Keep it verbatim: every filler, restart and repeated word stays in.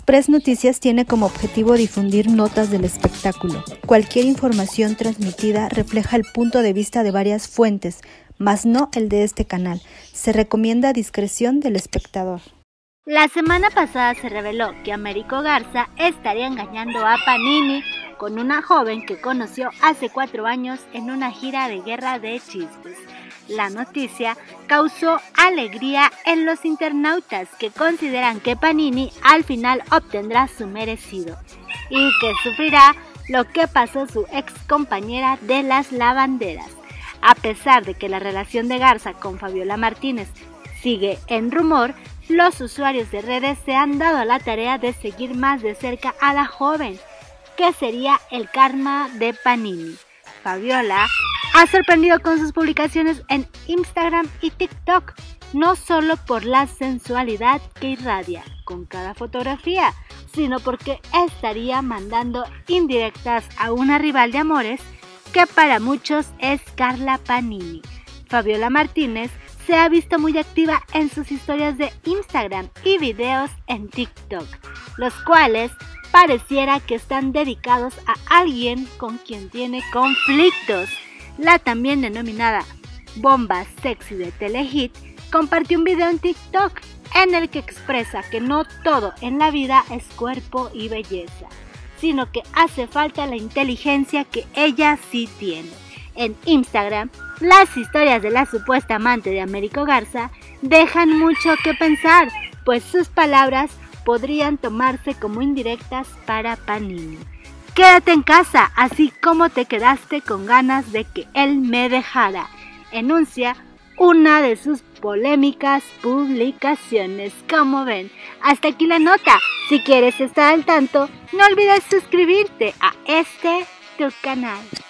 Express Noticias tiene como objetivo difundir notas del espectáculo. Cualquier información transmitida refleja el punto de vista de varias fuentes, mas no el de este canal. Se recomienda discreción del espectador. La semana pasada se reveló que Américo Garza estaría engañando a Panini con una joven que conoció hace cuatro años en una gira de Guerra de Chistes. La noticia causó alegría en los internautas que consideran que Panini al final obtendrá su merecido y que sufrirá lo que pasó su ex compañera de las lavanderas. A pesar de que la relación de Garza con Fabiola Martínez sigue en rumor, los usuarios de redes se han dado a la tarea de seguir más de cerca a la joven, que sería el karma de Panini. Fabiola ha sorprendido con sus publicaciones en Instagram y TikTok, no solo por la sensualidad que irradia con cada fotografía, sino porque estaría mandando indirectas a una rival de amores que para muchos es Carla Panini. Fabiola Martínez se ha visto muy activa en sus historias de Instagram y videos en TikTok, los cuales pareciera que están dedicados a alguien con quien tiene conflictos. La también denominada Bomba Sexy de Telehit compartió un video en TikTok en el que expresa que no todo en la vida es cuerpo y belleza, sino que hace falta la inteligencia que ella sí tiene. En Instagram, las historias de la supuesta amante de Américo Garza dejan mucho que pensar, pues sus palabras podrían tomarse como indirectas para Panini. Quédate en casa, así como te quedaste con ganas de que él me dejara, enuncia una de sus polémicas publicaciones. Como ven, hasta aquí la nota. Si quieres estar al tanto, no olvides suscribirte a este tu canal.